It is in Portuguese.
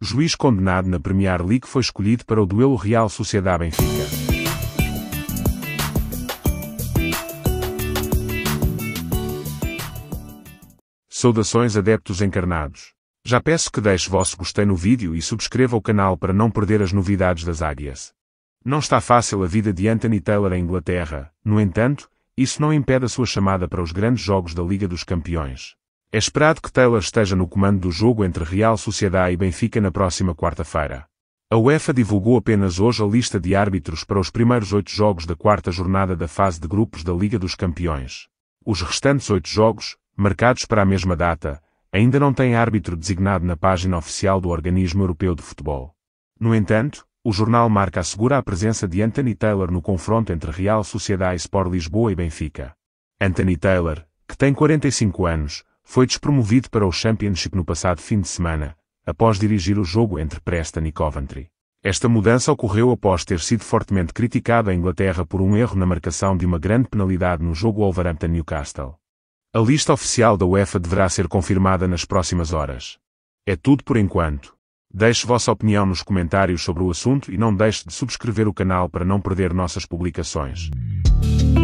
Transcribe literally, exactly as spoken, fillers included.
Juiz condenado na Premier League foi escolhido para o duelo Real Sociedade-Benfica. Saudações adeptos encarnados. Já peço que deixe vosso gostei no vídeo e subscreva o canal para não perder as novidades das Águias. Não está fácil a vida de Anthony Taylor em Inglaterra, no entanto, isso não impede a sua chamada para os grandes jogos da Liga dos Campeões. É esperado que Taylor esteja no comando do jogo entre Real Sociedade e Benfica na próxima quarta-feira. A UEFA divulgou apenas hoje a lista de árbitros para os primeiros oito jogos da quarta jornada da fase de grupos da Liga dos Campeões. Os restantes oito jogos, marcados para a mesma data, ainda não têm árbitro designado na página oficial do Organismo Europeu de Futebol. No entanto, o jornal Marca assegura a presença de Anthony Taylor no confronto entre Real Sociedade Sport Lisboa e Benfica. Anthony Taylor, que tem quarenta e cinco anos, foi despromovido para o Championship no passado fim de semana, após dirigir o jogo entre Preston e Coventry. Esta mudança ocorreu após ter sido fortemente criticado em Inglaterra por um erro na marcação de uma grande penalidade no jogo Wolverhampton-Newcastle. A lista oficial da UEFA deverá ser confirmada nas próximas horas. É tudo por enquanto. Deixe vossa opinião nos comentários sobre o assunto e não deixe de subscrever o canal para não perder nossas publicações.